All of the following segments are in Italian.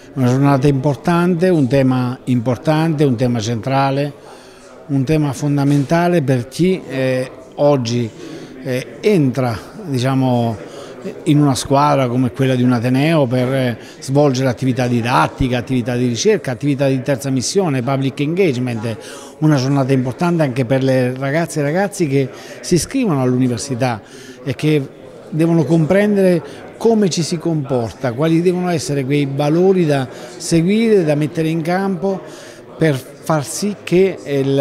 Una giornata importante, un tema centrale, un tema fondamentale per chi oggi entra, diciamo, in una squadra come quella di un Ateneo per svolgere attività didattica, attività di ricerca, attività di terza missione, public engagement. Una giornata importante anche per le ragazze e ragazzi che si iscrivono all'università e che devono comprendere come ci si comporta, quali devono essere quei valori da seguire, da mettere in campo per far sì che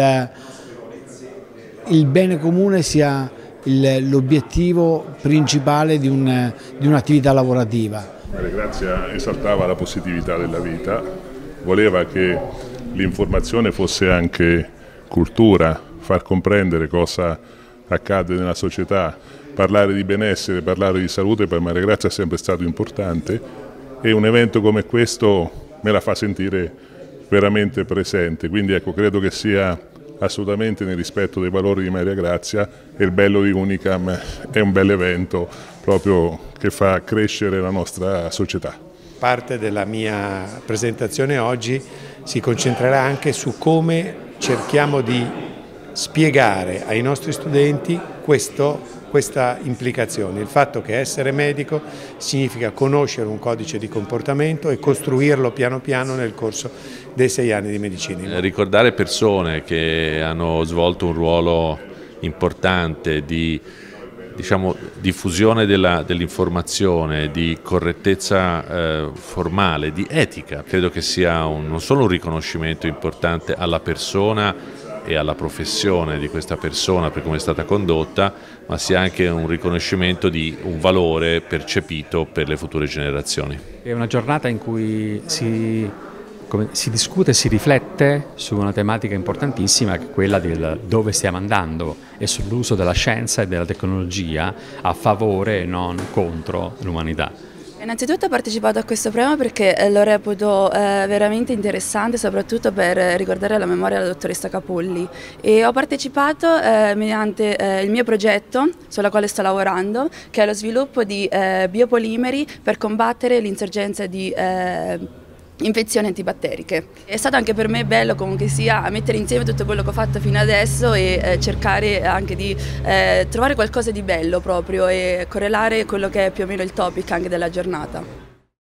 il bene comune sia l'obiettivo principale di un'attività lavorativa. Maria Grazia esaltava la positività della vita, voleva che l'informazione fosse anche cultura, far comprendere cosa accade nella società, parlare di benessere, parlare di salute per Maria Grazia è sempre stato importante e un evento come questo me la fa sentire veramente presente, quindi ecco, credo che sia assolutamente nel rispetto dei valori di Maria Grazia e il bello di Unicam è un bel evento proprio che fa crescere la nostra società. Parte della mia presentazione oggi si concentrerà anche su come cerchiamo di spiegare ai nostri studenti questa implicazione, il fatto che essere medico significa conoscere un codice di comportamento e costruirlo piano piano nel corso dei 6 anni di medicina. Ricordare persone che hanno svolto un ruolo importante di diffusione dell'informazione, di correttezza formale, di etica, credo che sia non solo un riconoscimento importante alla persona e alla professione di questa persona per come è stata condotta, ma sia anche un riconoscimento di un valore percepito per le future generazioni. È una giornata in cui si discute e si riflette su una tematica importantissima che è quella del dove stiamo andando e sull'uso della scienza e della tecnologia a favore e non contro l'umanità. Innanzitutto ho partecipato a questo premio perché lo reputo veramente interessante, soprattutto per ricordare la memoria della dottoressa Capulli, e ho partecipato mediante il mio progetto sulla quale sto lavorando, che è lo sviluppo di biopolimeri per combattere l'insorgenza di infezioni antibatteriche. È stato anche per me bello comunque sia mettere insieme tutto quello che ho fatto fino adesso e cercare anche di trovare qualcosa di bello proprio e correlare quello che è più o meno il topic anche della giornata.